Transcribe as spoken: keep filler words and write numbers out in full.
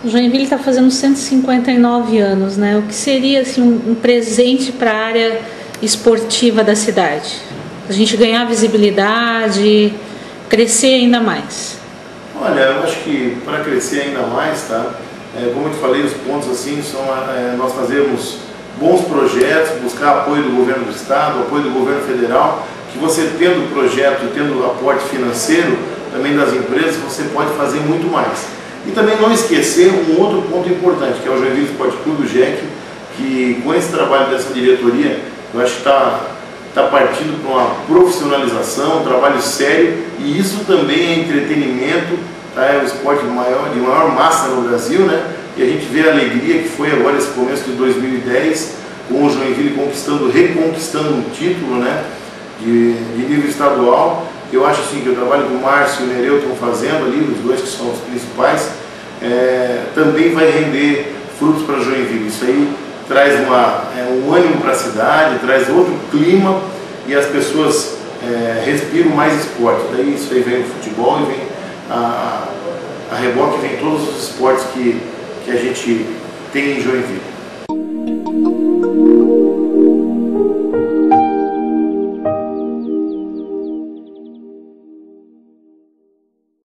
Joinville está fazendo cento e cinquenta e nove anos, né? O que seria assim, um, um presente para a área esportiva da cidade? A gente ganhar visibilidade, crescer ainda mais. Olha, eu acho que para crescer ainda mais, tá? É, como eu te falei, os pontos assim são é, nós fazermos bons projetos, buscar apoio do governo do estado, apoio do governo federal, que você tendo o projeto e tendo o aporte financeiro também das empresas, você pode fazer muito mais. E também não esquecer um outro ponto importante, que é o Joinville Esporte Clube, o J E C, que com esse trabalho dessa diretoria, eu acho que está tá partindo para uma profissionalização, um trabalho sério, e isso também é entretenimento, tá? É o esporte maior, de maior massa no Brasil, né? E a gente vê a alegria que foi agora esse começo de dois mil e dez, com o Joinville conquistando, reconquistando um título, né? de, de nível estadual. Eu acho assim que o trabalho que o Márcio e o Nereu estão fazendo ali, os dois que são os principais, é, também vai render frutos para Joinville. Isso aí traz uma, é, um ânimo para a cidade, traz outro clima e as pessoas é, respiram mais esporte. Daí isso aí vem o futebol e vem a, a reboque, vem todos os esportes que, que a gente tem em Joinville.